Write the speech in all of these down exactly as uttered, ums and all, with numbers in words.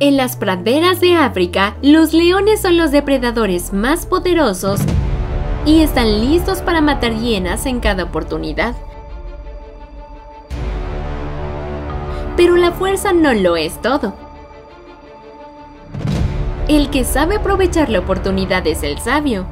En las praderas de África, los leones son los depredadores más poderosos y están listos para matar hienas en cada oportunidad. Pero la fuerza no lo es todo. El que sabe aprovechar la oportunidad es el sabio.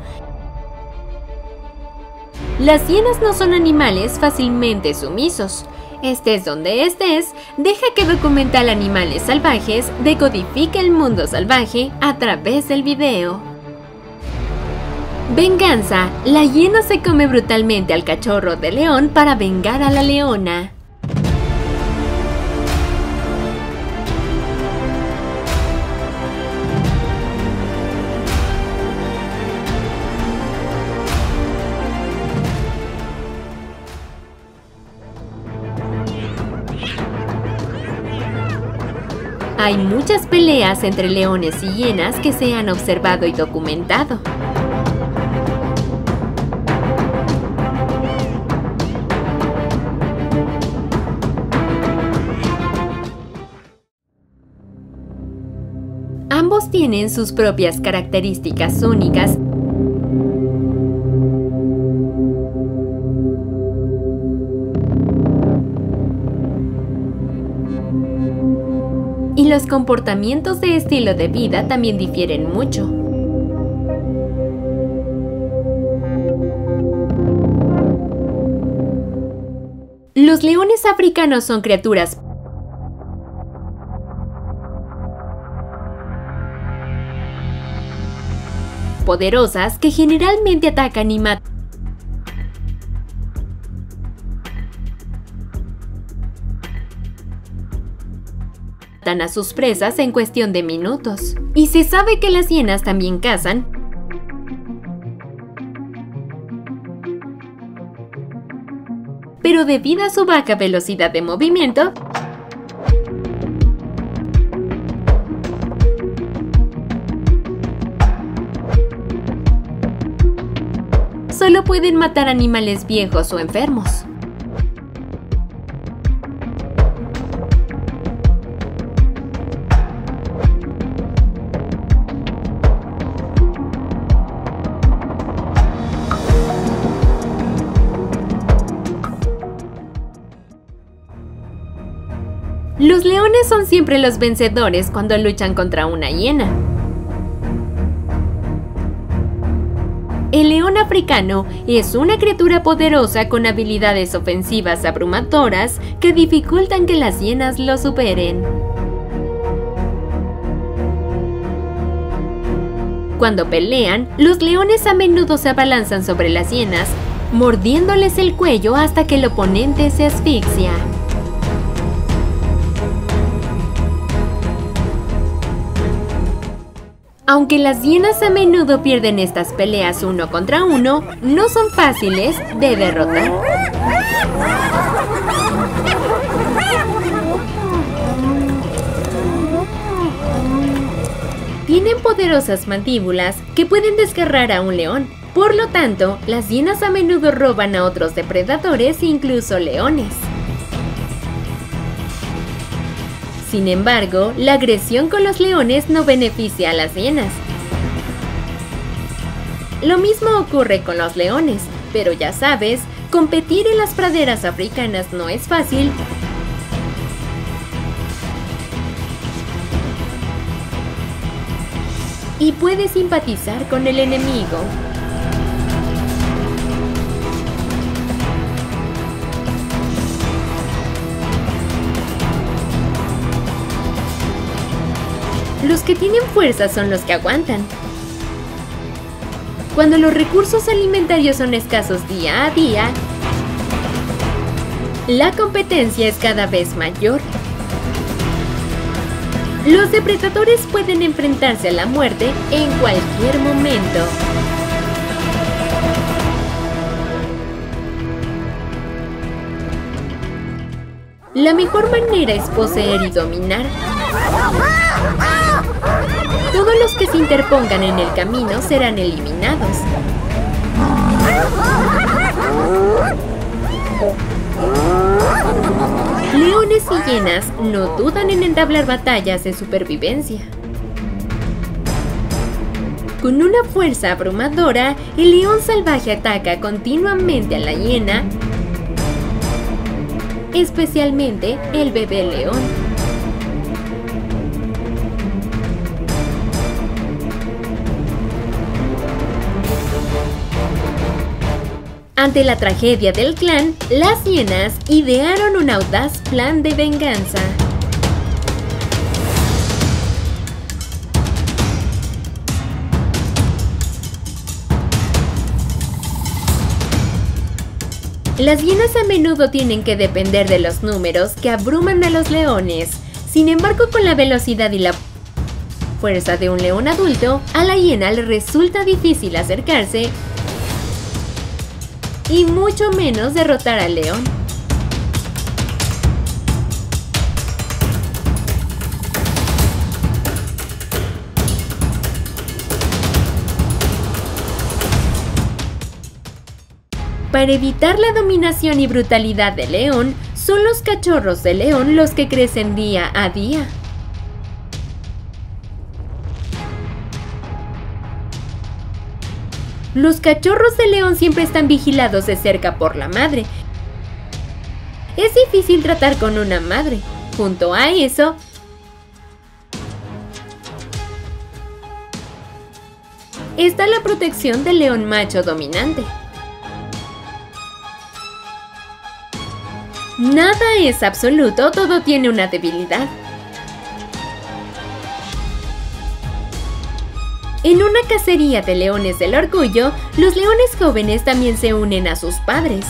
Las hienas no son animales fácilmente sumisos. Estés donde estés, deja que Documental Animales Salvajes decodifique el mundo salvaje a través del video. Venganza. La hiena se come brutalmente al cachorro de león para vengar a la leona. Hay muchas peleas entre leones y hienas que se han observado y documentado. Ambos tienen sus propias características únicas y los comportamientos de estilo de vida también difieren mucho. Los leones africanos son criaturas poderosas que generalmente atacan y matan a sus presas en cuestión de minutos. Y se sabe que las hienas también cazan, pero debido a su baja velocidad de movimiento, solo pueden matar animales viejos o enfermos. Los leones son siempre los vencedores cuando luchan contra una hiena. El león africano es una criatura poderosa con habilidades ofensivas abrumadoras que dificultan que las hienas lo superen. Cuando pelean, los leones a menudo se abalanzan sobre las hienas, mordiéndoles el cuello hasta que el oponente se asfixia. Aunque las hienas a menudo pierden estas peleas uno contra uno, no son fáciles de derrotar. Tienen poderosas mandíbulas que pueden desgarrar a un león. Por lo tanto, las hienas a menudo roban a otros depredadores, incluso leones. Sin embargo, la agresión con los leones no beneficia a las hienas. Lo mismo ocurre con los leones, pero ya sabes, competir en las praderas africanas no es fácil. Y puedes simpatizar con el enemigo. Los que tienen fuerza son los que aguantan. Cuando los recursos alimentarios son escasos día a día, la competencia es cada vez mayor. Los depredadores pueden enfrentarse a la muerte en cualquier momento. La mejor manera es poseer y dominar. Todos los que se interpongan en el camino serán eliminados. Leones y hienas no dudan en entablar batallas de supervivencia. Con una fuerza abrumadora, el león salvaje ataca continuamente a la hiena, especialmente el bebé león. Ante la tragedia del clan, las hienas idearon un audaz plan de venganza. Las hienas a menudo tienen que depender de los números que abruman a los leones. Sin embargo, con la velocidad y la fuerza de un león adulto, a la hiena le resulta difícil acercarse y mucho menos derrotar al león. Para evitar la dominación y brutalidad del león, son los cachorros de león los que crecen día a día. Los cachorros de león siempre están vigilados de cerca por la madre. Es difícil tratar con una madre. Junto a eso, está la protección del león macho dominante. Nada es absoluto, todo tiene una debilidad. En una cacería de leones del orgullo, los leones jóvenes también se unen a sus padres.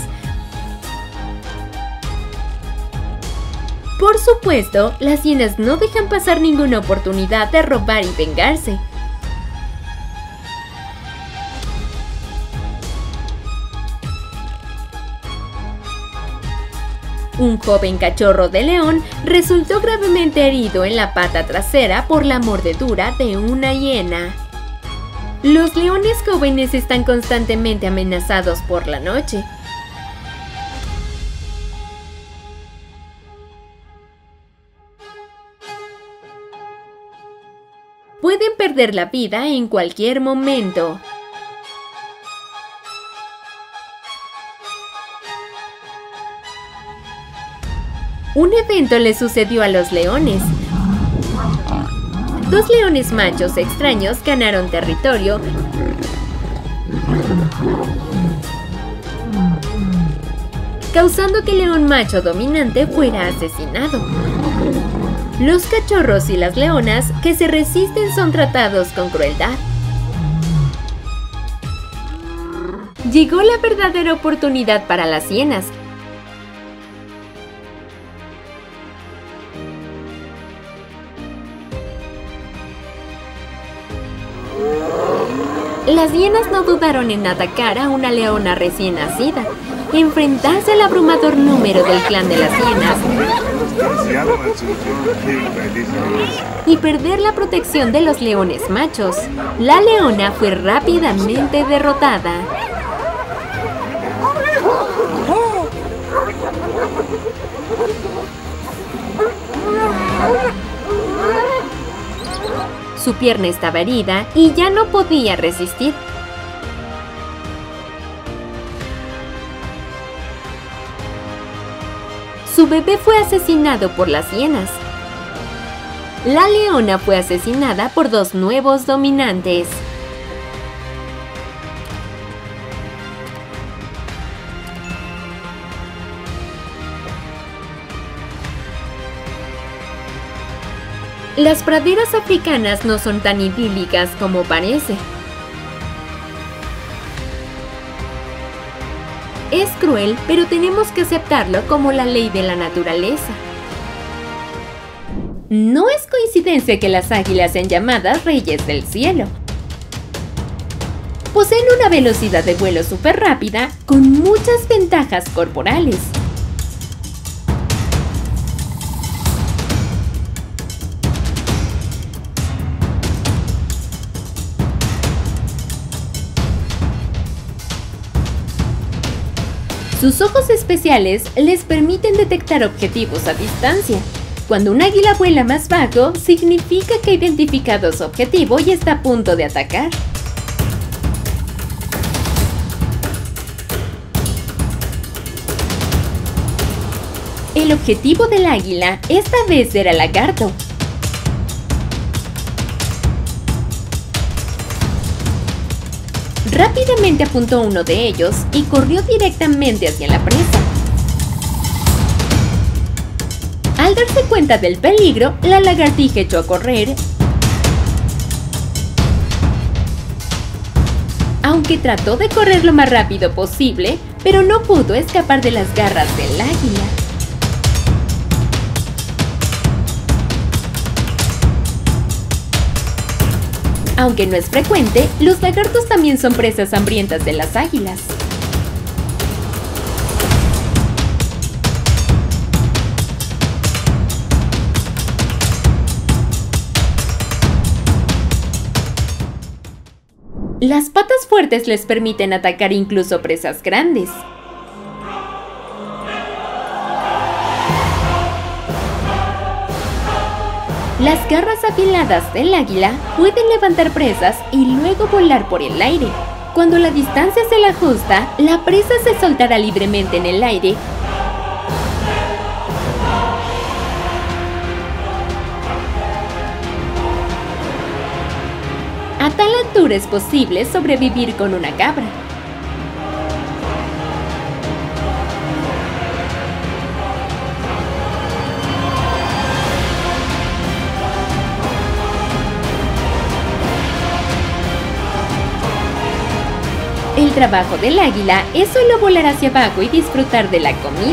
Por supuesto, las hienas no dejan pasar ninguna oportunidad de robar y vengarse. Un joven cachorro de león resultó gravemente herido en la pata trasera por la mordedura de una hiena. Los leones jóvenes están constantemente amenazados por la noche. Pueden perder la vida en cualquier momento. Un evento le sucedió a los leones. Dos leones machos extraños ganaron territorio causando que el león macho dominante fuera asesinado. Los cachorros y las leonas que se resisten son tratados con crueldad. Llegó la verdadera oportunidad para las hienas. Las hienas no dudaron en atacar a una leona recién nacida, enfrentarse al abrumador número del clan de las hienas y perder la protección de los leones machos. La leona fue rápidamente derrotada. Su pierna estaba herida y ya no podía resistir. Su bebé fue asesinado por las hienas. La leona fue asesinada por dos nuevos dominantes. Las praderas africanas no son tan idílicas como parece. Es cruel, pero tenemos que aceptarlo como la ley de la naturaleza. No es coincidencia que las águilas sean llamadas reyes del cielo. Poseen una velocidad de vuelo súper rápida con muchas ventajas corporales. Sus ojos especiales les permiten detectar objetivos a distancia. Cuando un águila vuela más bajo, significa que ha identificado su objetivo y está a punto de atacar. El objetivo del águila esta vez era el lagarto. Rápidamente apuntó uno de ellos y corrió directamente hacia la presa. Al darse cuenta del peligro, la lagartija echó a correr, aunque trató de correr lo más rápido posible, pero no pudo escapar de las garras del águila. Aunque no es frecuente, los lagartos también son presas hambrientas de las águilas. Las patas fuertes les permiten atacar incluso presas grandes. Las garras afiladas del águila pueden levantar presas y luego volar por el aire. Cuando la distancia se le ajusta, la presa se soltará libremente en el aire. A tal altura es posible sobrevivir con una cabra. El trabajo del águila es solo volar hacia abajo y disfrutar de la comida.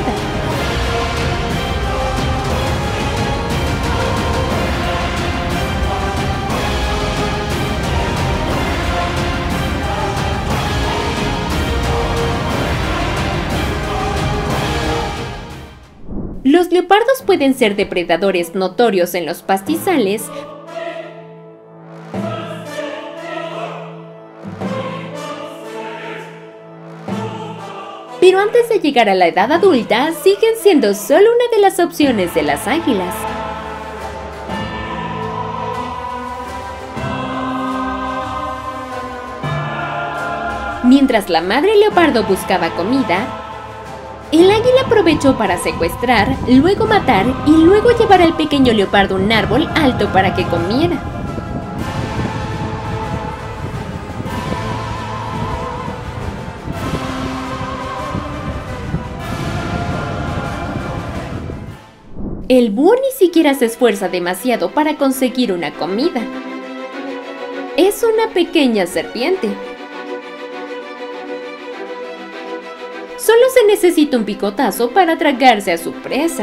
Los leopardos pueden ser depredadores notorios en los pastizales, pero antes de llegar a la edad adulta, siguen siendo solo una de las opciones de las águilas. Mientras la madre leopardo buscaba comida, el águila aprovechó para secuestrar, luego matar y luego llevar al pequeño leopardo a un árbol alto para que comiera. El búho ni siquiera se esfuerza demasiado para conseguir una comida. Es una pequeña serpiente. Solo se necesita un picotazo para tragarse a su presa.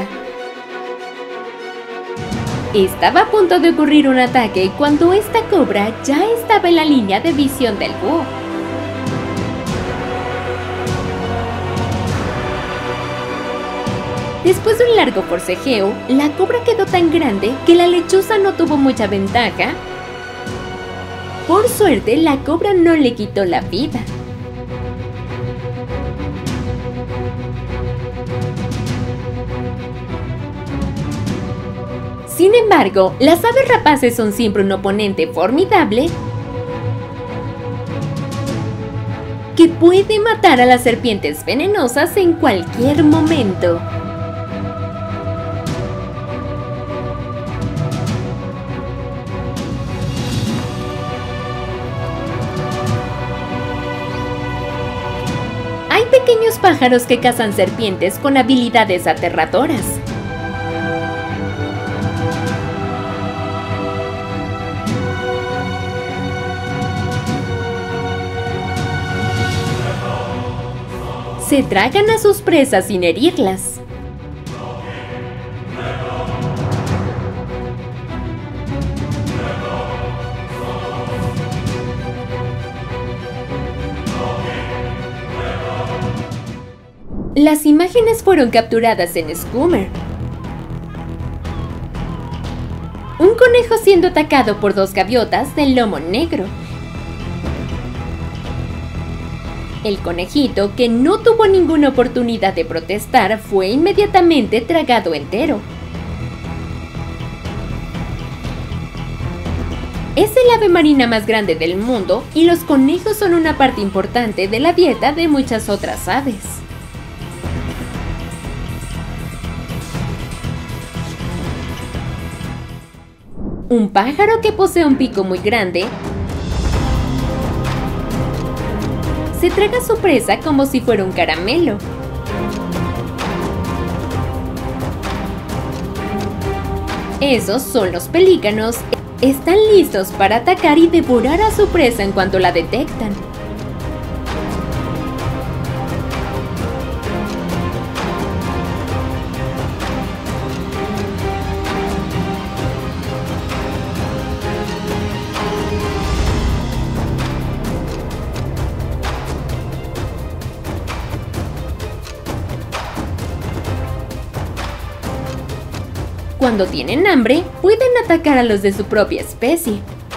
Estaba a punto de ocurrir un ataque cuando esta cobra ya estaba en la línea de visión del búho. Después de un largo forcejeo, la cobra quedó tan grande que la lechuza no tuvo mucha ventaja. Por suerte, la cobra no le quitó la vida. Sin embargo, las aves rapaces son siempre un oponente formidable que puede matar a las serpientes venenosas en cualquier momento. Hay pequeños pájaros que cazan serpientes con habilidades aterradoras. Se tragan a sus presas sin herirlas. Las imágenes fueron capturadas en Scoomer. Un conejo siendo atacado por dos gaviotas del lomo negro. El conejito, que no tuvo ninguna oportunidad de protestar, fue inmediatamente tragado entero. Es el ave marina más grande del mundo y los conejos son una parte importante de la dieta de muchas otras aves. Un pájaro que posee un pico muy grande se traga su presa como si fuera un caramelo. Esos son los pelícanos. Están listos para atacar y devorar a su presa en cuanto la detectan. Cuando tienen hambre, pueden atacar a los de su propia especie.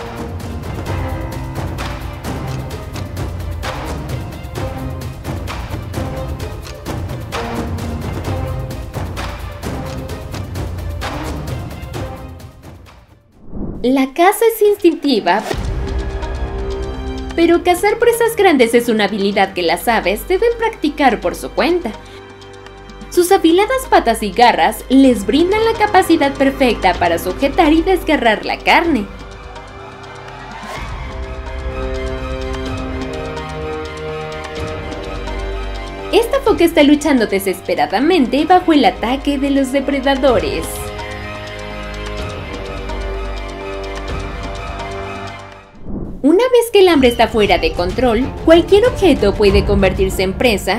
La caza es instintiva, pero cazar presas grandes es una habilidad que las aves deben practicar por su cuenta. Sus afiladas patas y garras les brindan la capacidad perfecta para sujetar y desgarrar la carne. Esta foca está luchando desesperadamente bajo el ataque de los depredadores. Una vez que el hambre está fuera de control, cualquier objeto puede convertirse en presa,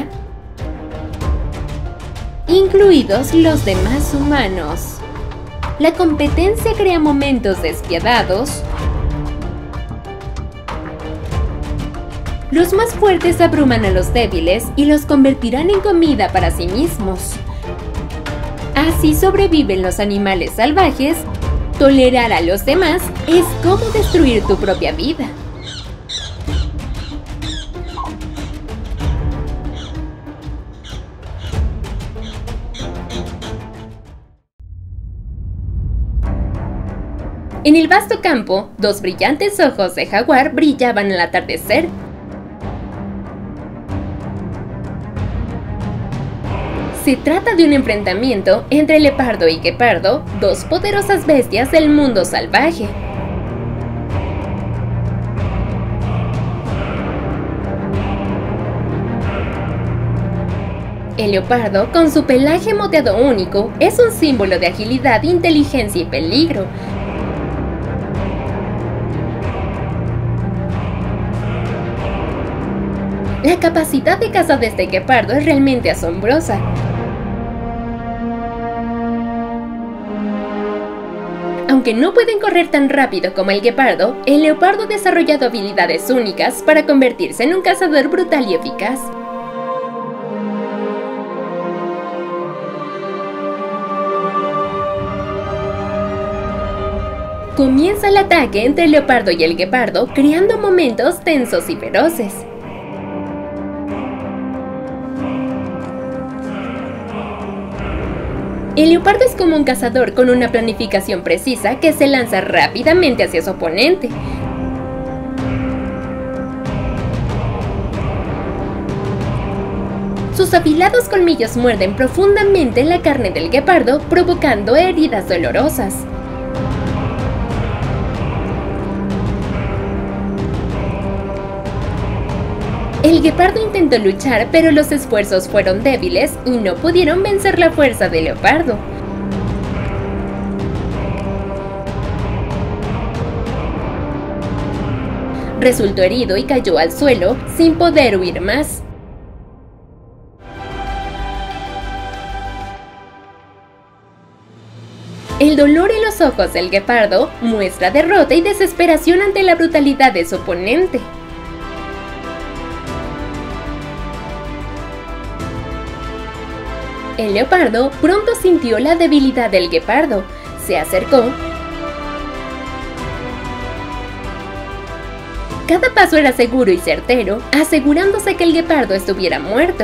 incluidos los demás humanos. La competencia crea momentos despiadados. Los más fuertes abruman a los débiles y los convertirán en comida para sí mismos. Así sobreviven los animales salvajes. Tolerar a los demás es como destruir tu propia vida. En el vasto campo, dos brillantes ojos de jaguar brillaban al atardecer. Se trata de un enfrentamiento entre leopardo y guepardo, dos poderosas bestias del mundo salvaje. El leopardo, con su pelaje moteado único, es un símbolo de agilidad, inteligencia y peligro. La capacidad de caza de este guepardo es realmente asombrosa. Aunque no pueden correr tan rápido como el guepardo, el leopardo ha desarrollado habilidades únicas para convertirse en un cazador brutal y eficaz. Comienza el ataque entre el leopardo y el guepardo, creando momentos tensos y feroces. El leopardo es como un cazador con una planificación precisa que se lanza rápidamente hacia su oponente. Sus afilados colmillos muerden profundamente la carne del guepardo, provocando heridas dolorosas. El guepardo intentó luchar, pero los esfuerzos fueron débiles y no pudieron vencer la fuerza del leopardo. Resultó herido y cayó al suelo sin poder huir más. El dolor en los ojos del guepardo muestra derrota y desesperación ante la brutalidad de su oponente. El leopardo pronto sintió la debilidad del guepardo, se acercó Cada paso era seguro y certero, asegurándose que el guepardo estuviera muerto.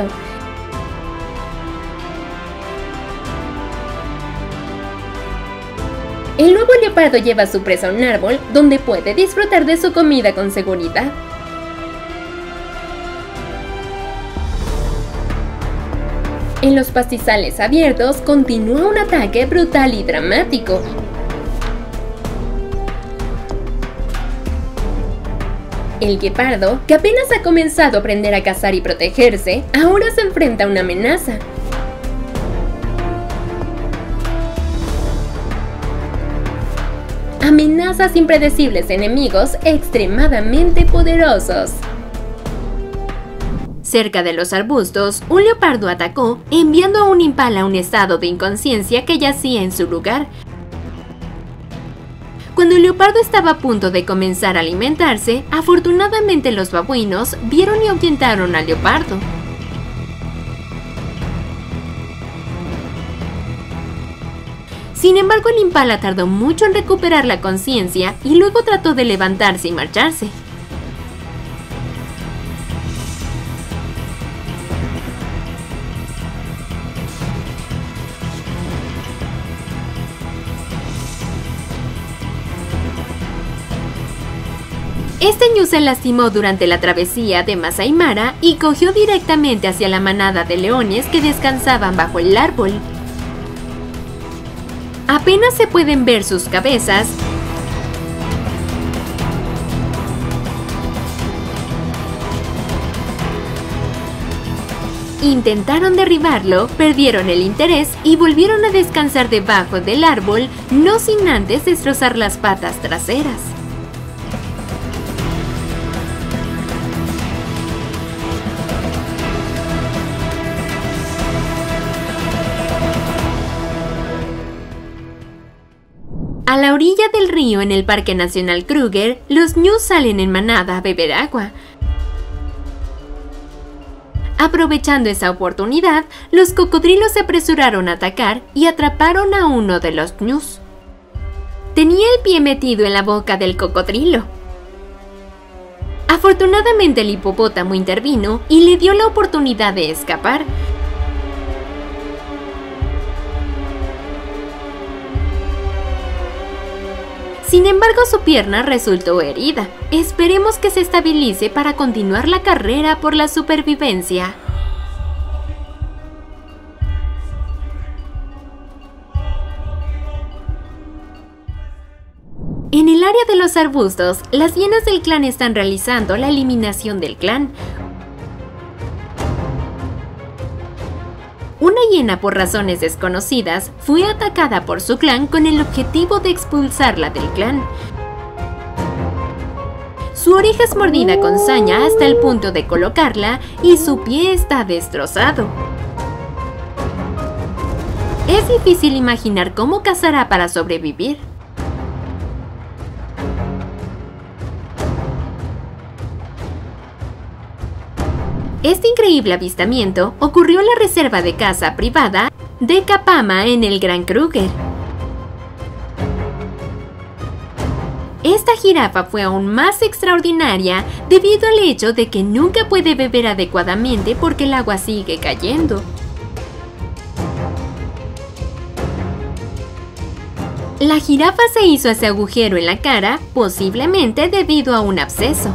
El nuevo leopardo lleva a su presa a un árbol donde puede disfrutar de su comida con seguridad. En los pastizales abiertos continúa un ataque brutal y dramático. El guepardo, que apenas ha comenzado a aprender a cazar y protegerse, ahora se enfrenta a una amenaza. Amenazas impredecibles enemigos extremadamente poderosos. Cerca de los arbustos, un leopardo atacó, enviando a un impala a un estado de inconsciencia que yacía en su lugar. Cuando el leopardo estaba a punto de comenzar a alimentarse, afortunadamente los babuinos vieron y ahuyentaron al leopardo. Sin embargo, el impala tardó mucho en recuperar la conciencia y luego trató de levantarse y marcharse. Este ñu se lastimó durante la travesía de Masai Mara y cogió directamente hacia la manada de leones que descansaban bajo el árbol. Apenas se pueden ver sus cabezas. Intentaron derribarlo, perdieron el interés y volvieron a descansar debajo del árbol, no sin antes destrozar las patas traseras. A la orilla del río en el Parque Nacional Kruger, los ñus salen en manada a beber agua. Aprovechando esa oportunidad, los cocodrilos se apresuraron a atacar y atraparon a uno de los ñus. Tenía el pie metido en la boca del cocodrilo. Afortunadamente el hipopótamo intervino y le dio la oportunidad de escapar. Sin embargo, su pierna resultó herida. Esperemos que se estabilice para continuar la carrera por la supervivencia. En el área de los arbustos, las hienas del clan están realizando la eliminación del clan. Una hiena, por razones desconocidas, fue atacada por su clan con el objetivo de expulsarla del clan. Su oreja es mordida con saña hasta el punto de colocarla y su pie está destrozado. Es difícil imaginar cómo cazará para sobrevivir. Este increíble avistamiento ocurrió en la reserva de caza privada de Kapama en el Gran Kruger. Esta jirafa fue aún más extraordinaria debido al hecho de que nunca puede beber adecuadamente porque el agua sigue cayendo. La jirafa se hizo ese agujero en la cara, posiblemente debido a un absceso.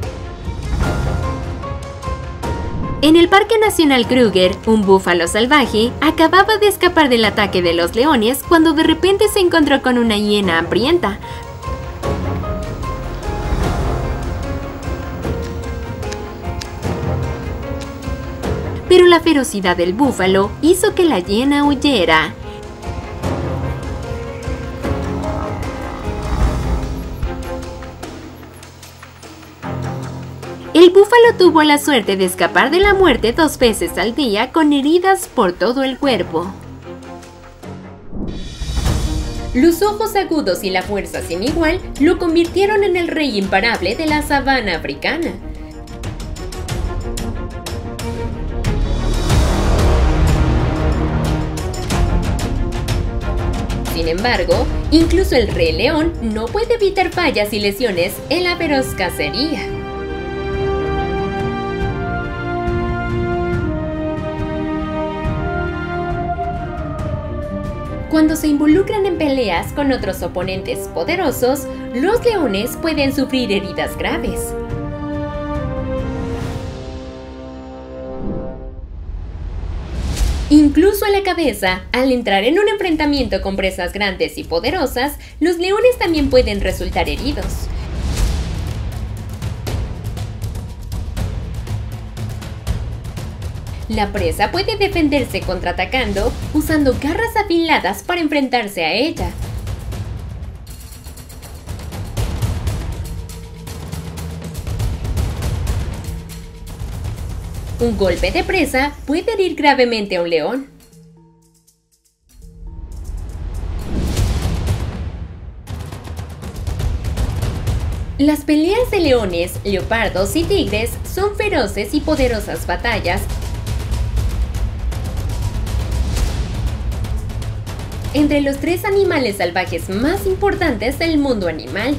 En el Parque Nacional Kruger, un búfalo salvaje acababa de escapar del ataque de los leones cuando de repente se encontró con una hiena hambrienta. Pero la ferocidad del búfalo hizo que la hiena huyera. El búfalo tuvo la suerte de escapar de la muerte dos veces al día con heridas por todo el cuerpo. Los ojos agudos y la fuerza sin igual lo convirtieron en el rey imparable de la sabana africana. Sin embargo, incluso el Rey León no puede evitar fallas y lesiones en la feroz cacería. Cuando se involucran en peleas con otros oponentes poderosos, los leones pueden sufrir heridas graves. Incluso en la cabeza, al entrar en un enfrentamiento con presas grandes y poderosas, los leones también pueden resultar heridos. La presa puede defenderse contraatacando, usando garras afiladas para enfrentarse a ella. Un golpe de presa puede herir gravemente a un león. Las peleas de leones, leopardos y tigres son feroces y poderosas batallas entre los tres animales salvajes más importantes del mundo animal.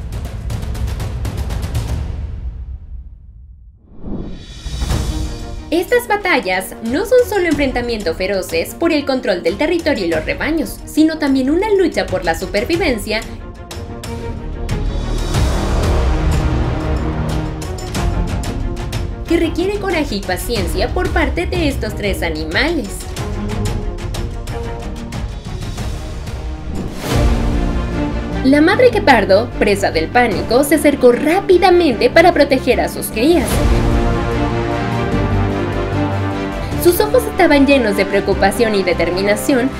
Estas batallas no son solo enfrentamientos feroces por el control del territorio y los rebaños, sino también una lucha por la supervivencia que requiere coraje y paciencia por parte de estos tres animales. La madre guepardo, presa del pánico, se acercó rápidamente para proteger a sus crías. Sus ojos estaban llenos de preocupación y determinación,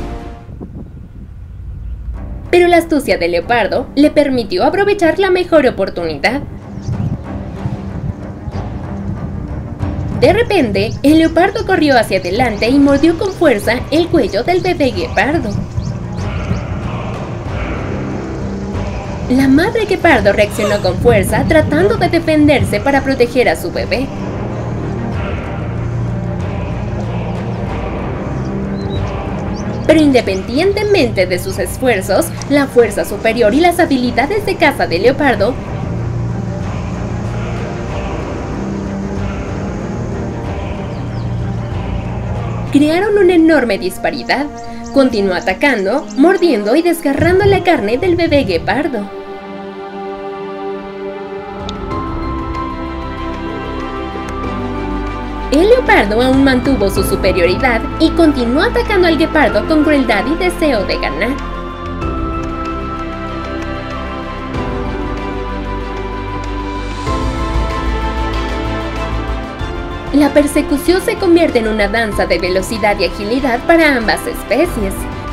pero la astucia del leopardo le permitió aprovechar la mejor oportunidad. De repente, el leopardo corrió hacia adelante y mordió con fuerza el cuello del bebé guepardo. La madre guepardo reaccionó con fuerza, tratando de defenderse para proteger a su bebé. Pero independientemente de sus esfuerzos, la fuerza superior y las habilidades de caza del leopardo crearon una enorme disparidad. Continuó atacando, mordiendo y desgarrando la carne del bebé guepardo. El leopardo aún mantuvo su superioridad y continuó atacando al guepardo con crueldad y deseo de ganar. La persecución se convierte en una danza de velocidad y agilidad para ambas especies.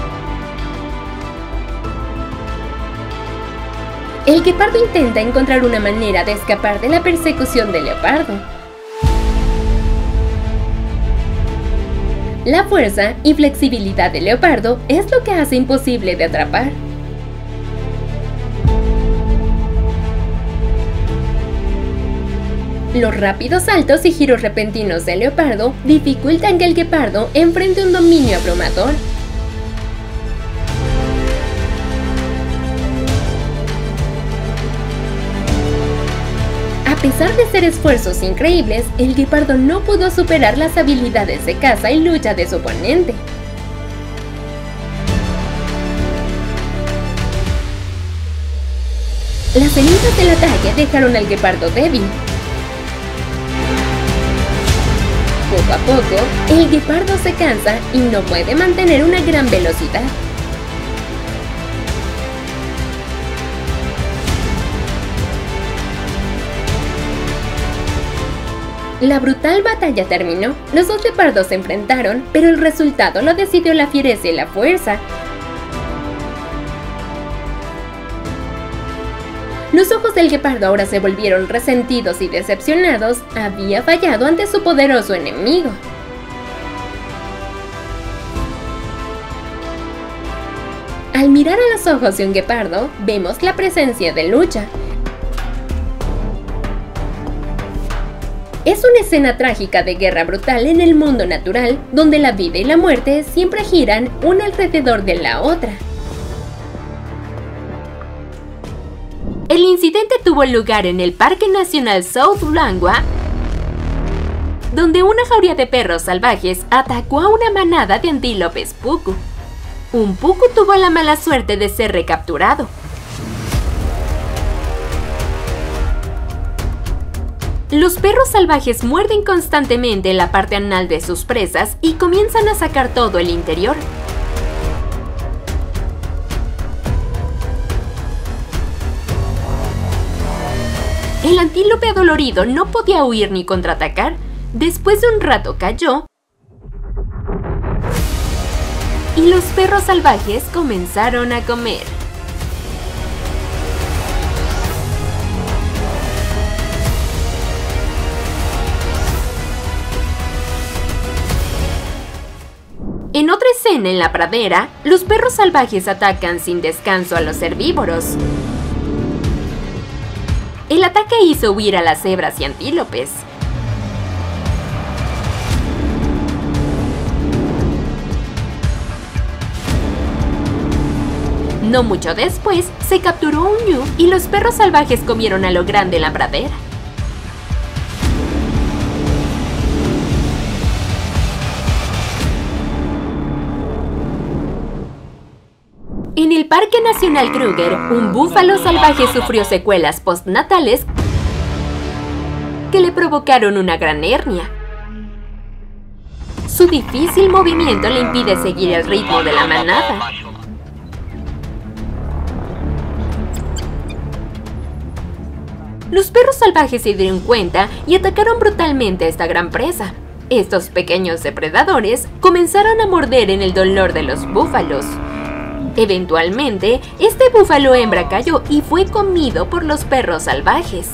El guepardo intenta encontrar una manera de escapar de la persecución del leopardo. La fuerza y flexibilidad del leopardo es lo que hace imposible de atrapar. Los rápidos saltos y giros repentinos del leopardo dificultan que el guepardo enfrente un dominio abrumador. A pesar de ser esfuerzos increíbles, el guepardo no pudo superar las habilidades de caza y lucha de su oponente. Las cenizas del ataque dejaron al guepardo débil. Poco a poco, el guepardo se cansa y no puede mantener una gran velocidad. La brutal batalla terminó. Los dos leopardos se enfrentaron, pero el resultado lo decidió la fiereza y la fuerza. Los ojos del guepardo ahora se volvieron resentidos y decepcionados. Había fallado ante su poderoso enemigo. Al mirar a los ojos de un guepardo, vemos la presencia de lucha. Es una escena trágica de guerra brutal en el mundo natural, donde la vida y la muerte siempre giran una alrededor de la otra. El incidente tuvo lugar en el Parque Nacional South Langwa, donde una jauría de perros salvajes atacó a una manada de antílopes puku. Un puku tuvo la mala suerte de ser recapturado. Los perros salvajes muerden constantemente la parte anal de sus presas y comienzan a sacar todo el interior. El antílope adolorido no podía huir ni contraatacar. Después de un rato cayó y los perros salvajes comenzaron a comer. En otra escena en la pradera, los perros salvajes atacan sin descanso a los herbívoros. El ataque hizo huir a las cebras y antílopes. No mucho después, se capturó un ñu y los perros salvajes comieron a lo grande en la pradera. En el Parque Nacional Kruger, un búfalo salvaje sufrió secuelas postnatales que le provocaron una gran hernia. Su difícil movimiento le impide seguir el ritmo de la manada. Los perros salvajes se dieron cuenta y atacaron brutalmente a esta gran presa. Estos pequeños depredadores comenzaron a morder en el dolor de los búfalos. Eventualmente, este búfalo hembra cayó y fue comido por los perros salvajes.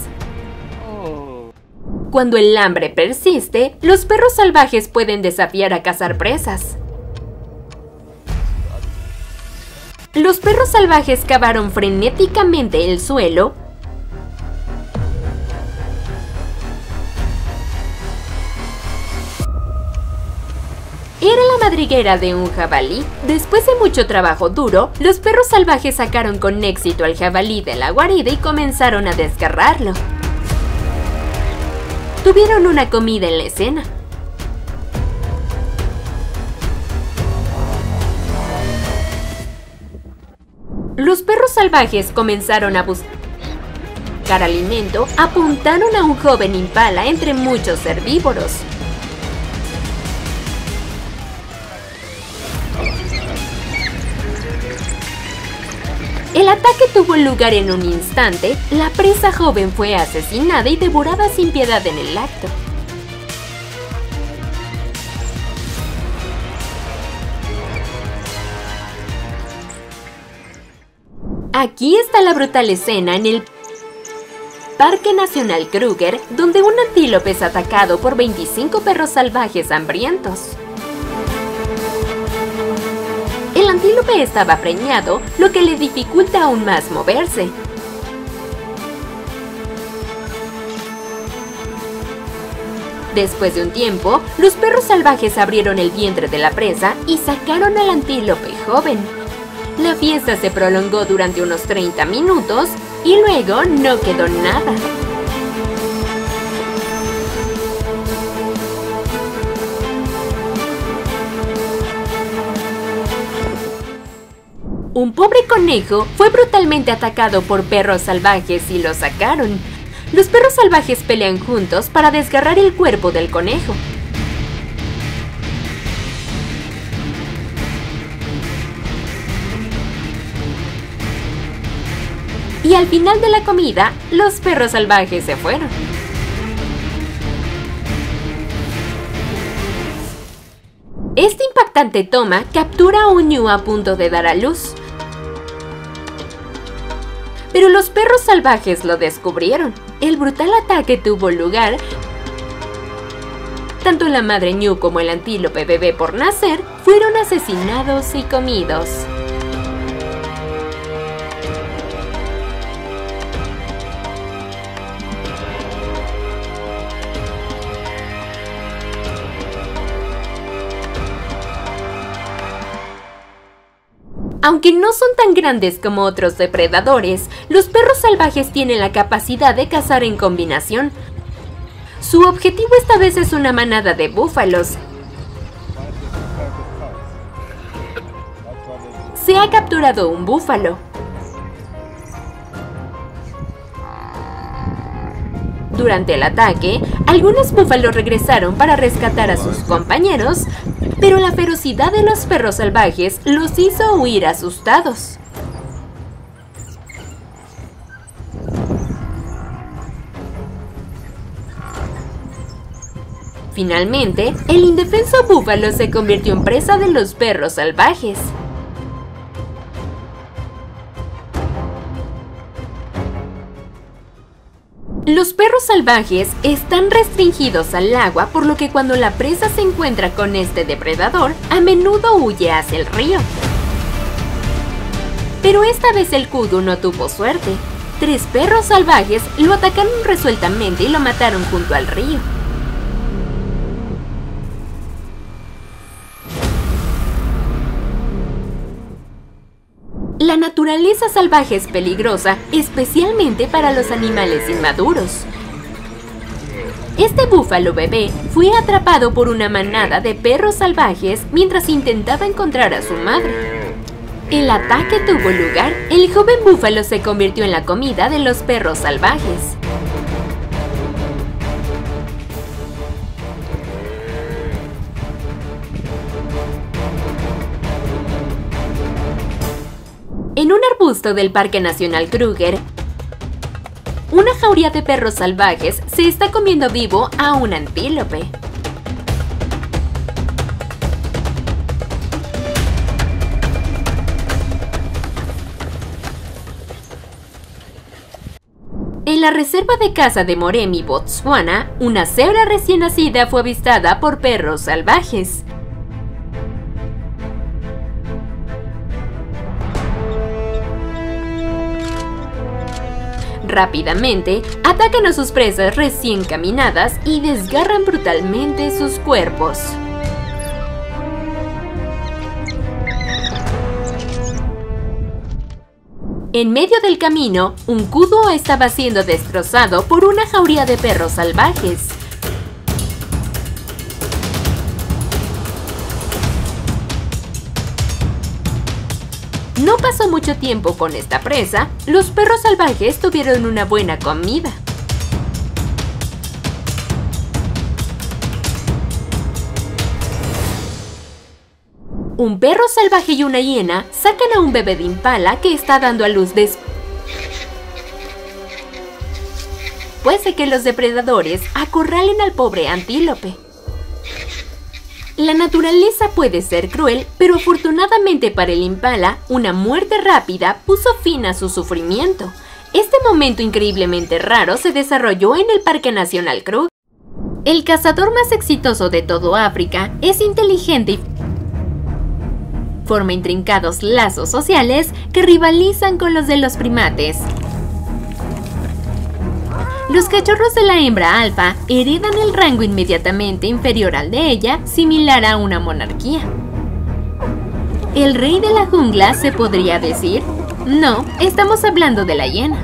Cuando el hambre persiste, los perros salvajes pueden desafiar a cazar presas. Los perros salvajes cavaron frenéticamente el suelo Era la madriguera de un jabalí. Después de mucho trabajo duro, los perros salvajes sacaron con éxito al jabalí de la guarida y comenzaron a desgarrarlo. Tuvieron una comida en la escena. Los perros salvajes comenzaron a buscar alimento, apuntaron a un joven impala entre muchos herbívoros. El ataque tuvo lugar en un instante, la presa joven fue asesinada y devorada sin piedad en el acto. Aquí está la brutal escena en el Parque Nacional Kruger, donde un antílope es atacado por veinticinco perros salvajes hambrientos. El antílope estaba preñado, lo que le dificulta aún más moverse. Después de un tiempo, los perros salvajes abrieron el vientre de la presa y sacaron al antílope joven. La fiesta se prolongó durante unos treinta minutos y luego no quedó nada. Un pobre conejo fue brutalmente atacado por perros salvajes y lo sacaron. Los perros salvajes pelean juntos para desgarrar el cuerpo del conejo. Y al final de la comida, los perros salvajes se fueron. Esta impactante toma captura a un ñu a punto de dar a luz. Pero los perros salvajes lo descubrieron. El brutal ataque tuvo lugar. Tanto la madre ñu como el antílope bebé por nacer fueron asesinados y comidos. Aunque no son tan grandes como otros depredadores, los perros salvajes tienen la capacidad de cazar en combinación. Su objetivo esta vez es una manada de búfalos. Se ha capturado un búfalo. Durante el ataque, algunos búfalos regresaron para rescatar a sus compañeros, pero la ferocidad de los perros salvajes los hizo huir asustados. Finalmente, el indefenso búfalo se convirtió en presa de los perros salvajes. Los perros salvajes están restringidos al agua, por lo que cuando la presa se encuentra con este depredador, a menudo huye hacia el río. Pero esta vez el kudu no tuvo suerte. Tres perros salvajes lo atacaron resueltamente y lo mataron junto al río. La naturaleza salvaje es peligrosa, especialmente para los animales inmaduros. Este búfalo bebé fue atrapado por una manada de perros salvajes mientras intentaba encontrar a su madre. El ataque tuvo lugar, el joven búfalo se convirtió en la comida de los perros salvajes. En un arbusto del Parque Nacional Kruger, una jauría de perros salvajes se está comiendo vivo a un antílope. En la reserva de caza de Moremi, Botswana, una cebra recién nacida fue avistada por perros salvajes. Rápidamente, atacan a sus presas recién caminadas y desgarran brutalmente sus cuerpos. En medio del camino, un kudu estaba siendo destrozado por una jauría de perros salvajes. No pasó mucho tiempo con esta presa, los perros salvajes tuvieron una buena comida. Un perro salvaje y una hiena sacan a un bebé de impala que está dando a luz después de que los depredadores acorralen al pobre antílope. La naturaleza puede ser cruel, pero afortunadamente para el impala, una muerte rápida puso fin a su sufrimiento. Este momento increíblemente raro se desarrolló en el Parque Nacional Kruger. El cazador más exitoso de todo África es inteligente y forma intrincados lazos sociales que rivalizan con los de los primates. Los cachorros de la hembra alfa heredan el rango inmediatamente inferior al de ella, similar a una monarquía. ¿El rey de la jungla se podría decir? No, estamos hablando de la hiena.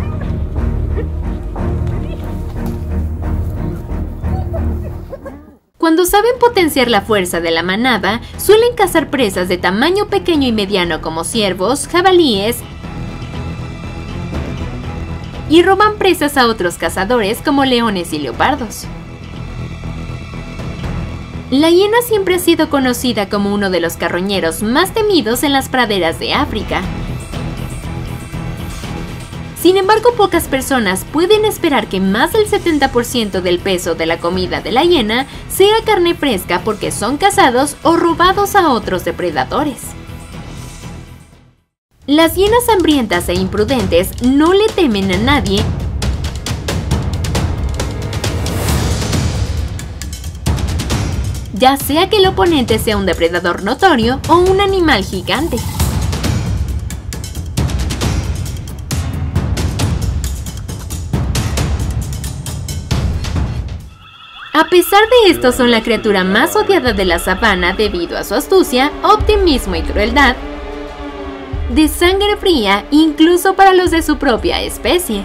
Cuando saben potenciar la fuerza de la manada, suelen cazar presas de tamaño pequeño y mediano como ciervos, jabalíes, y roban presas a otros cazadores como leones y leopardos. La hiena siempre ha sido conocida como uno de los carroñeros más temidos en las praderas de África. Sin embargo, pocas personas pueden esperar que más del setenta por ciento del peso de la comida de la hiena sea carne fresca porque son cazados o robados a otros depredadores. Las hienas hambrientas e imprudentes no le temen a nadie, ya sea que el oponente sea un depredador notorio o un animal gigante. A pesar de esto, son la criatura más odiada de la sabana debido a su astucia, optimismo y crueldad. de sangre fría incluso para los de su propia especie.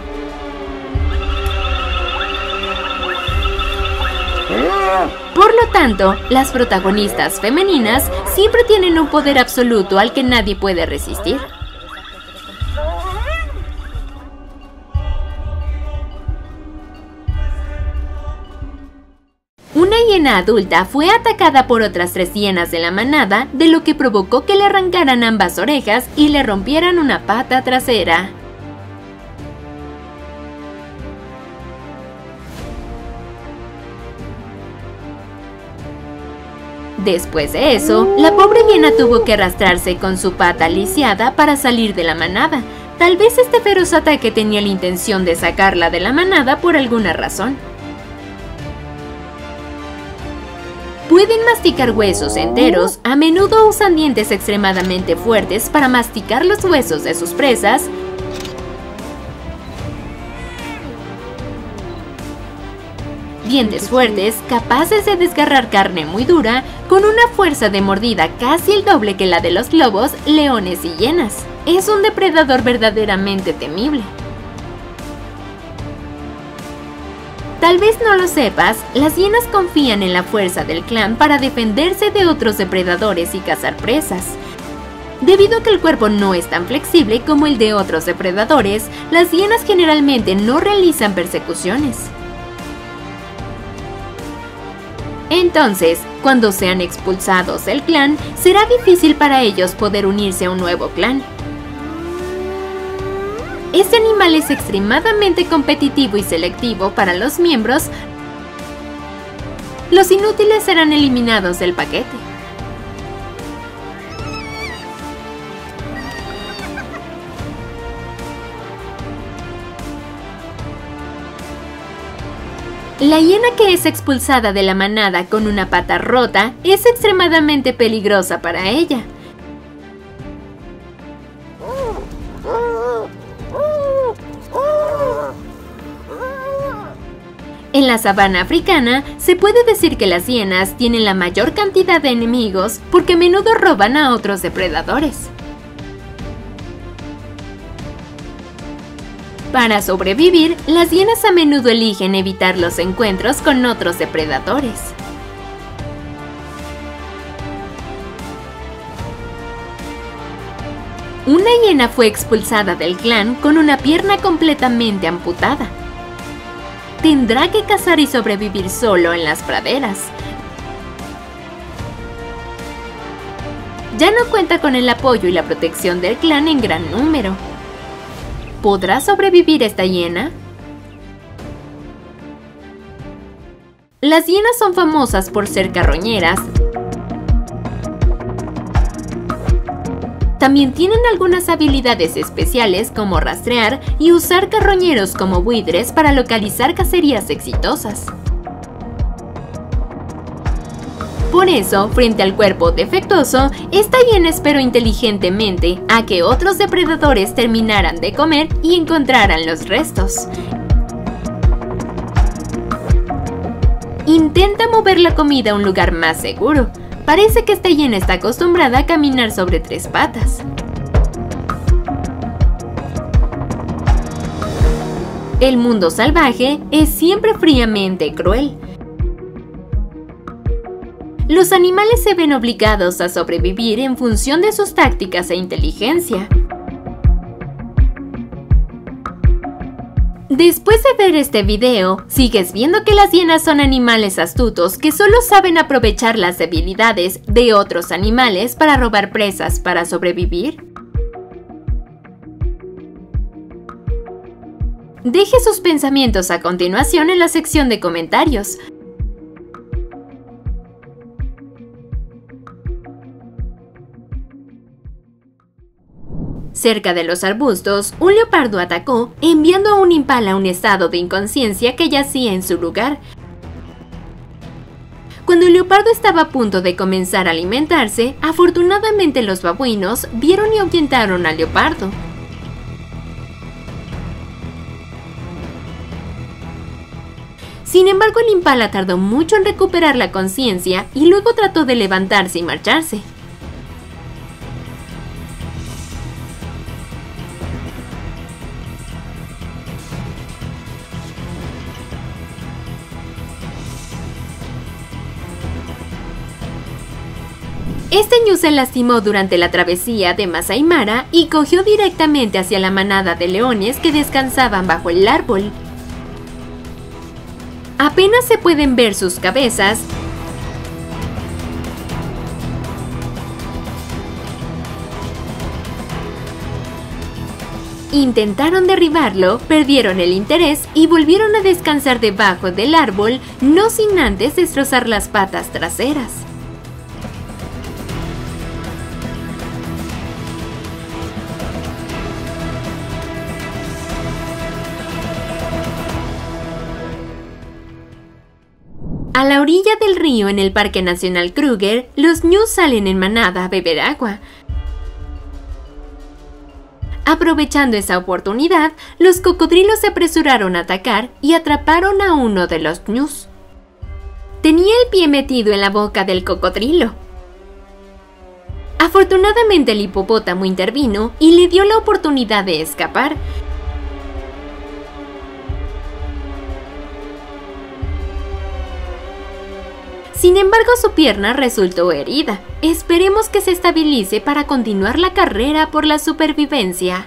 Por lo tanto, las protagonistas femeninas siempre tienen un poder absoluto al que nadie puede resistir. Una hiena adulta fue atacada por otras tres hienas de la manada, de lo que provocó que le arrancaran ambas orejas y le rompieran una pata trasera. Después de eso, la pobre hiena tuvo que arrastrarse con su pata lisiada para salir de la manada. Tal vez este feroz ataque tenía la intención de sacarla de la manada por alguna razón. Pueden masticar huesos enteros, a menudo usan dientes extremadamente fuertes para masticar los huesos de sus presas, dientes fuertes capaces de desgarrar carne muy dura, con una fuerza de mordida casi el doble que la de los lobos, leones y hienas. Es un depredador verdaderamente temible. Tal vez no lo sepas, las hienas confían en la fuerza del clan para defenderse de otros depredadores y cazar presas. Debido a que el cuerpo no es tan flexible como el de otros depredadores, las hienas generalmente no realizan persecuciones. Entonces, cuando sean expulsados del clan, será difícil para ellos poder unirse a un nuevo clan. Este animal es extremadamente competitivo y selectivo para los miembros. Los inútiles serán eliminados del paquete. La hiena que es expulsada de la manada con una pata rota es extremadamente peligrosa para ella. En la sabana africana, se puede decir que las hienas tienen la mayor cantidad de enemigos porque a menudo roban a otros depredadores. Para sobrevivir, las hienas a menudo eligen evitar los encuentros con otros depredadores. Una hiena fue expulsada del clan con una pierna completamente amputada. Tendrá que cazar y sobrevivir solo en las praderas. Ya no cuenta con el apoyo y la protección del clan en gran número. ¿Podrá sobrevivir esta hiena? Las hienas son famosas por ser carroñeras. También tienen algunas habilidades especiales como rastrear y usar carroñeros como buitres para localizar cacerías exitosas. Por eso, frente al cuerpo defectuoso, esta hiena esperó inteligentemente a que otros depredadores terminaran de comer y encontraran los restos. Intenta mover la comida a un lugar más seguro. Parece que esta hiena está acostumbrada a caminar sobre tres patas. El mundo salvaje es siempre fríamente cruel. Los animales se ven obligados a sobrevivir en función de sus tácticas e inteligencia. Después de ver este video, ¿sigues viendo que las hienas son animales astutos que solo saben aprovechar las debilidades de otros animales para robar presas para sobrevivir? Deje sus pensamientos a continuación en la sección de comentarios. Cerca de los arbustos, un leopardo atacó, enviando a un impala a un estado de inconsciencia que yacía en su lugar. Cuando el leopardo estaba a punto de comenzar a alimentarse, afortunadamente los babuinos vieron y ahuyentaron al leopardo. Sin embargo, el impala tardó mucho en recuperar la conciencia y luego trató de levantarse y marcharse. Este ñu se lastimó durante la travesía de Masai Mara y cogió directamente hacia la manada de leones que descansaban bajo el árbol. Apenas se pueden ver sus cabezas. Intentaron derribarlo, perdieron el interés y volvieron a descansar debajo del árbol, no sin antes destrozar las patas traseras. A la orilla del río en el Parque Nacional Kruger, los ñus salen en manada a beber agua. Aprovechando esa oportunidad, los cocodrilos se apresuraron a atacar y atraparon a uno de los ñus. Tenía el pie metido en la boca del cocodrilo. Afortunadamente el hipopótamo intervino y le dio la oportunidad de escapar. Sin embargo, su pierna resultó herida. Esperemos que se estabilice para continuar la carrera por la supervivencia.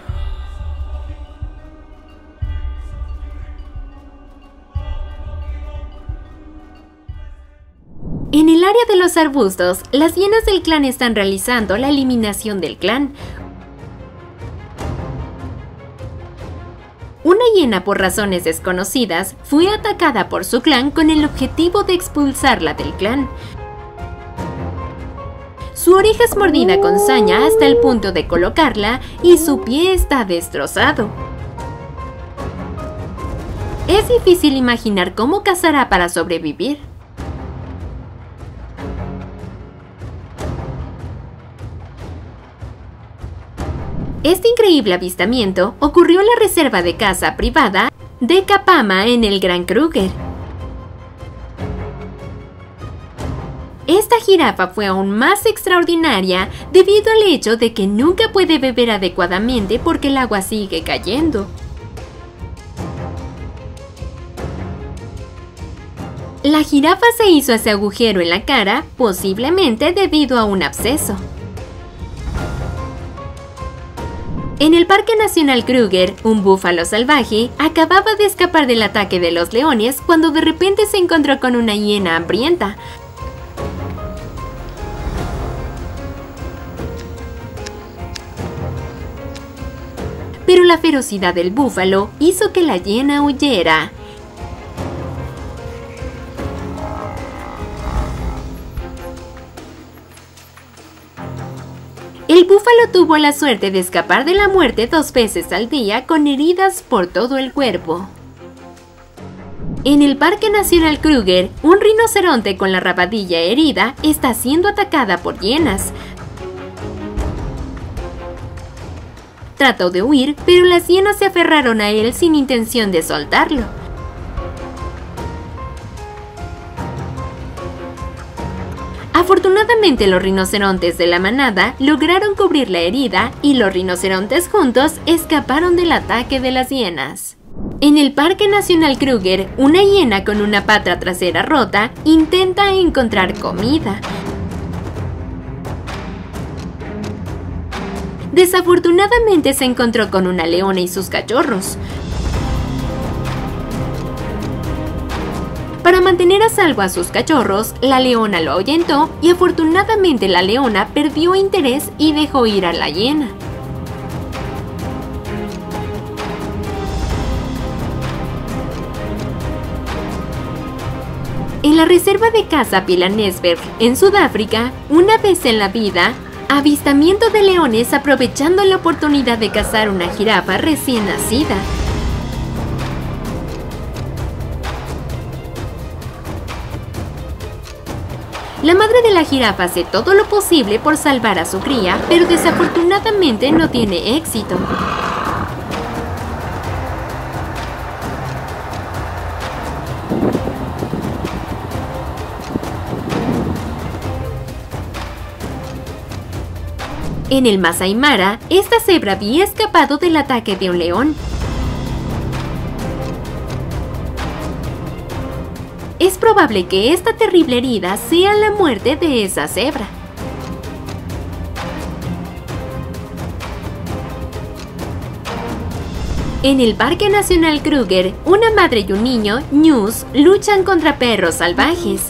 En el área de los arbustos, las hienas del clan están realizando la eliminación del clan. Una hiena, por razones desconocidas, fue atacada por su clan con el objetivo de expulsarla del clan. Su oreja es mordida con saña hasta el punto de colocarla y su pie está destrozado. Es difícil imaginar cómo cazará para sobrevivir. Este increíble avistamiento ocurrió en la reserva de caza privada de Kapama en el Gran Kruger. Esta jirafa fue aún más extraordinaria debido al hecho de que nunca puede beber adecuadamente porque el agua sigue cayendo. La jirafa se hizo ese agujero en la cara, posiblemente debido a un absceso. En el Parque Nacional Kruger, un búfalo salvaje acababa de escapar del ataque de los leones cuando de repente se encontró con una hiena hambrienta. Pero la ferocidad del búfalo hizo que la hiena huyera. El búfalo tuvo la suerte de escapar de la muerte dos veces al día con heridas por todo el cuerpo. En el Parque Nacional Kruger, un rinoceronte con la rabadilla herida está siendo atacada por hienas. Trató de huir, pero las hienas se aferraron a él sin intención de soltarlo. Afortunadamente, los rinocerontes de la manada lograron cubrir la herida y los rinocerontes juntos escaparon del ataque de las hienas. En el Parque Nacional Kruger, una hiena con una pata trasera rota intenta encontrar comida. Desafortunadamente se encontró con una leona y sus cachorros. Para mantener a salvo a sus cachorros, la leona lo ahuyentó y afortunadamente la leona perdió interés y dejó ir a la hiena. En la reserva de caza Pilanesberg, en Sudáfrica, una vez en la vida, avistamiento de leones aprovechando la oportunidad de cazar una jirafa recién nacida. La madre de la jirafa hace todo lo posible por salvar a su cría, pero desafortunadamente no tiene éxito. En el Masai Mara, esta cebra había escapado del ataque de un león. Es probable que esta terrible herida sea la muerte de esa cebra. En el Parque Nacional Kruger, una madre y un niño, ñus, luchan contra perros salvajes.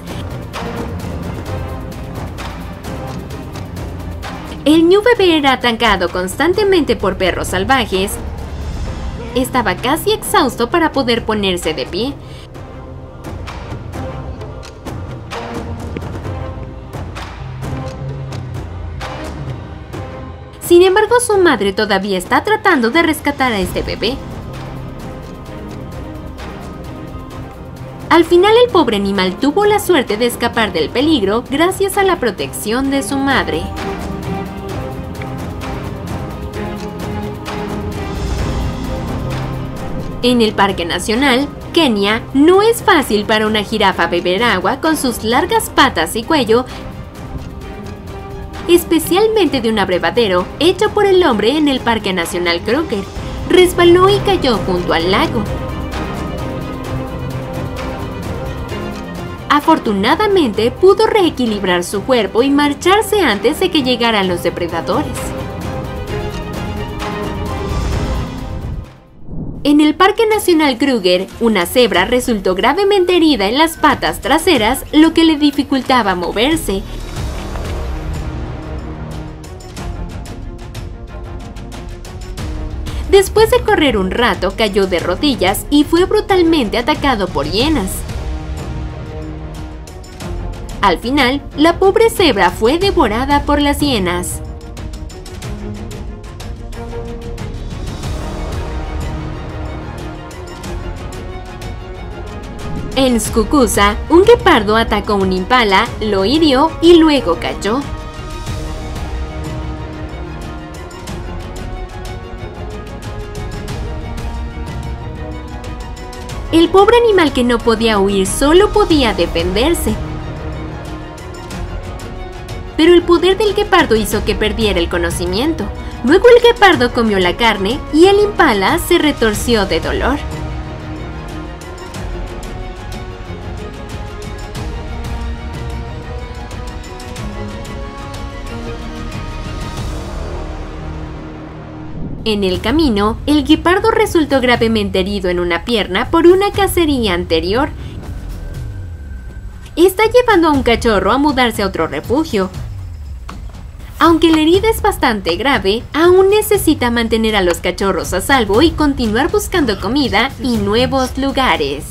El ñu bebé era atacado constantemente por perros salvajes. Estaba casi exhausto para poder ponerse de pie. Sin embargo, su madre todavía está tratando de rescatar a este bebé. Al final, el pobre animal tuvo la suerte de escapar del peligro gracias a la protección de su madre. En el Parque Nacional, Kenia, no es fácil para una jirafa beber agua con sus largas patas y cuello, especialmente de un abrevadero hecho por el hombre en el Parque Nacional Kruger. Resbaló y cayó junto al lago. Afortunadamente, pudo reequilibrar su cuerpo y marcharse antes de que llegaran los depredadores. En el Parque Nacional Kruger, una cebra resultó gravemente herida en las patas traseras, lo que le dificultaba moverse. Después de correr un rato, cayó de rodillas y fue brutalmente atacado por hienas. Al final, la pobre cebra fue devorada por las hienas. En Skukuza, un guepardo atacó a un impala, lo hirió y luego cayó. El pobre animal, que no podía huir, solo podía defenderse. Pero el poder del guepardo hizo que perdiera el conocimiento. Luego el guepardo comió la carne y el impala se retorció de dolor. En el camino, el guepardo resultó gravemente herido en una pierna por una cacería anterior. Está llevando a un cachorro a mudarse a otro refugio. Aunque la herida es bastante grave, aún necesita mantener a los cachorros a salvo y continuar buscando comida y nuevos lugares.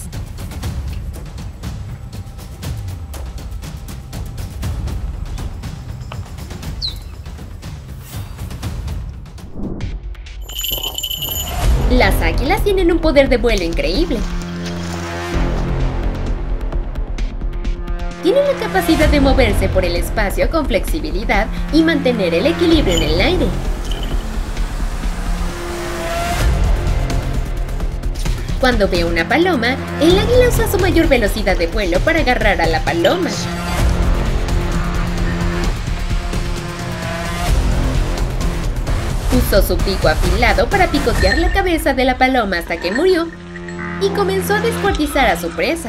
Las águilas tienen un poder de vuelo increíble. Tienen la capacidad de moverse por el espacio con flexibilidad y mantener el equilibrio en el aire. Cuando ve una paloma, el águila usa su mayor velocidad de vuelo para agarrar a la paloma. Usó su pico afilado para picotear la cabeza de la paloma hasta que murió y comenzó a descuartizar a su presa.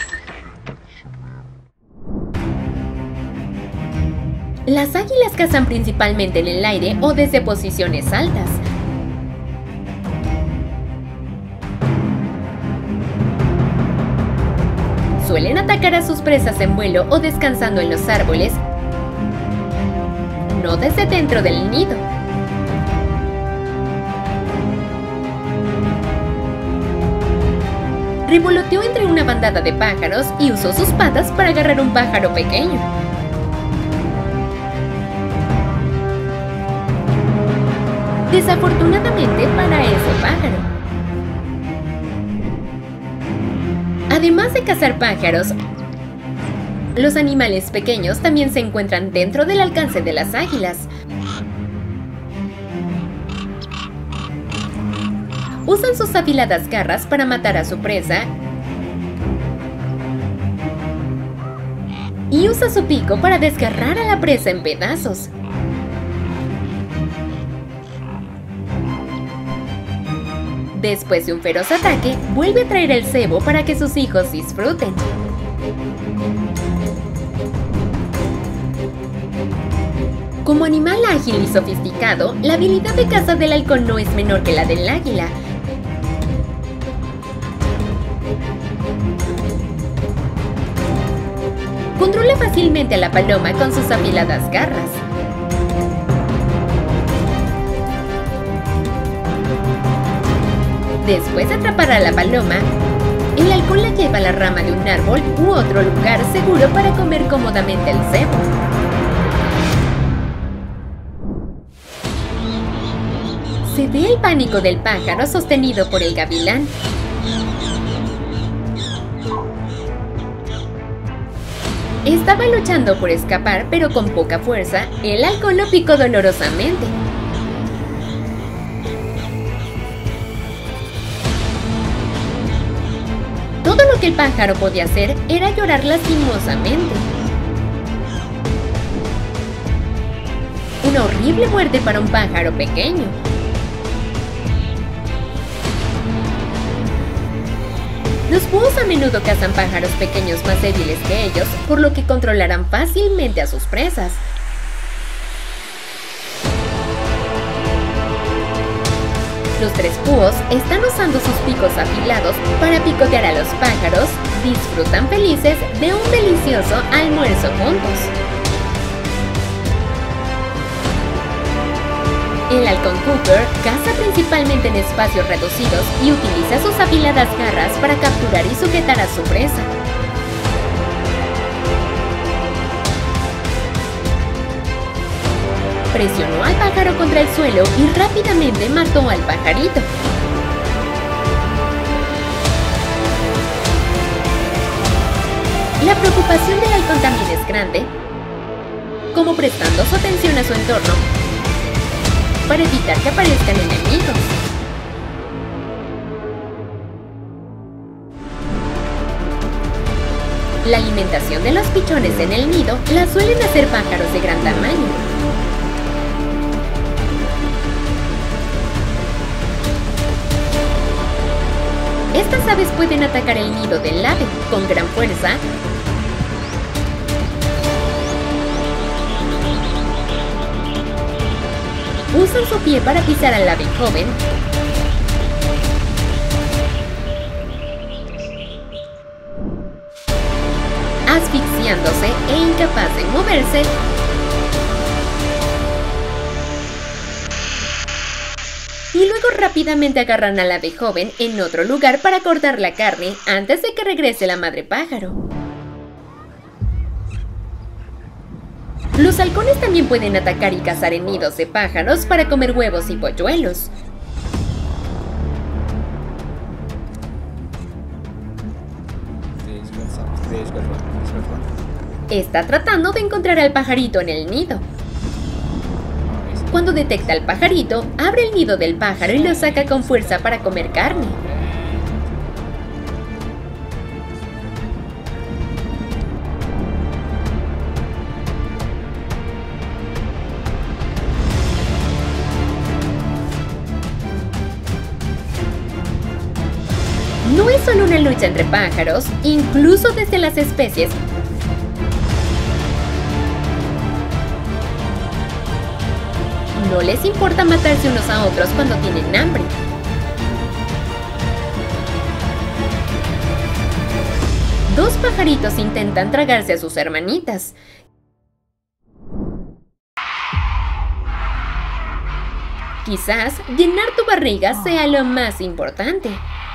Las águilas cazan principalmente en el aire o desde posiciones altas. Suelen atacar a sus presas en vuelo o descansando en los árboles, no desde dentro del nido. Revoloteó entre una bandada de pájaros y usó sus patas para agarrar un pájaro pequeño. Desafortunadamente para ese pájaro. Además de cazar pájaros, los animales pequeños también se encuentran dentro del alcance de las águilas. Usan sus afiladas garras para matar a su presa y usa su pico para desgarrar a la presa en pedazos. Después de un feroz ataque, vuelve a traer el cebo para que sus hijos disfruten. Como animal ágil y sofisticado, la habilidad de caza del halcón no es menor que la del águila. controla fácilmente a la paloma con sus afiladas garras. Después de atrapar a la paloma, el halcón la lleva a la rama de un árbol u otro lugar seguro para comer cómodamente el cebo. Se ve el pánico del pájaro sostenido por el gavilán. Estaba luchando por escapar, pero con poca fuerza, el halcón lo picó dolorosamente. Todo lo que el pájaro podía hacer era llorar lastimosamente. Una horrible muerte para un pájaro pequeño. Los búhos a menudo cazan pájaros pequeños más débiles que ellos, por lo que controlarán fácilmente a sus presas. Los tres búhos están usando sus picos afilados para picotear a los pájaros, disfrutan felices de un delicioso almuerzo juntos. El halcón Cooper caza principalmente en espacios reducidos y utiliza sus afiladas garras para capturar y sujetar a su presa. Presionó al pájaro contra el suelo y rápidamente mató al pajarito. La preocupación del halcón también es grande, como prestando su atención a su entorno para evitar que aparezcan enemigos. La alimentación de los pichones en el nido la suelen hacer pájaros de gran tamaño. Estas aves pueden atacar el nido del ave con gran fuerza usan su pie para pisar al ave joven asfixiándose e incapaz de moverse. Y luego rápidamente agarran al ave joven en otro lugar para cortar la carne antes de que regrese la madre pájaro. Los halcones también pueden atacar y cazar en nidos de pájaros para comer huevos y polluelos. Está tratando de encontrar al pajarito en el nido. Cuando detecta al pajarito, abre el nido del pájaro y lo saca con fuerza para comer carne. No es solo una lucha entre pájaros, incluso desde las especies. No les importa matarse unos a otros cuando tienen hambre. Dos pajaritos intentan tragarse a sus hermanitas. Quizás llenar tu barriga sea lo más importante.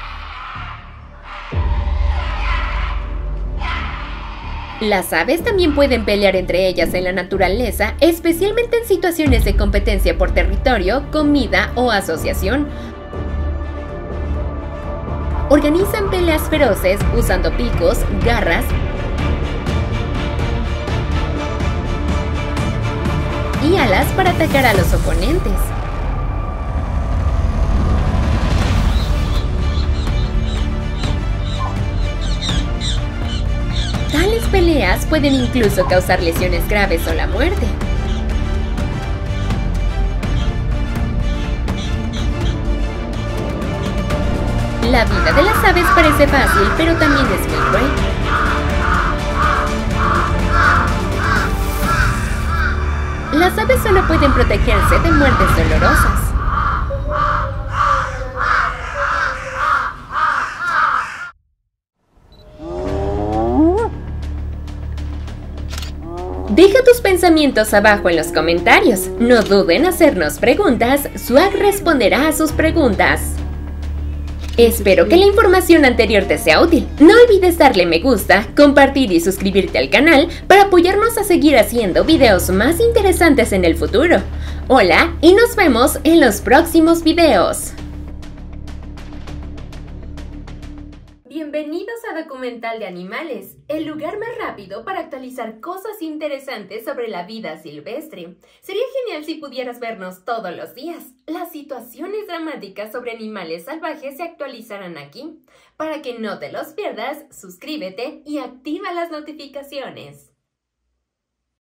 Las aves también pueden pelear entre ellas en la naturaleza, especialmente en situaciones de competencia por territorio, comida o asociación. Organizan peleas feroces usando picos, garras y alas para atacar a los oponentes. Tales peleas pueden incluso causar lesiones graves o la muerte. La vida de las aves parece fácil, pero también es muy cruel. Las aves solo pueden protegerse de muertes dolorosas. Deja tus pensamientos abajo en los comentarios. No duden en hacernos preguntas, Swag responderá a sus preguntas. Espero que la información anterior te sea útil. No olvides darle me gusta, compartir y suscribirte al canal para apoyarnos a seguir haciendo videos más interesantes en el futuro. Hola y nos vemos en los próximos videos. Bienvenidos a Documental de Animales, el lugar más rápido para actualizar cosas interesantes sobre la vida silvestre. Sería genial si pudieras vernos todos los días. Las situaciones dramáticas sobre animales salvajes se actualizarán aquí. Para que no te los pierdas, suscríbete y activa las notificaciones.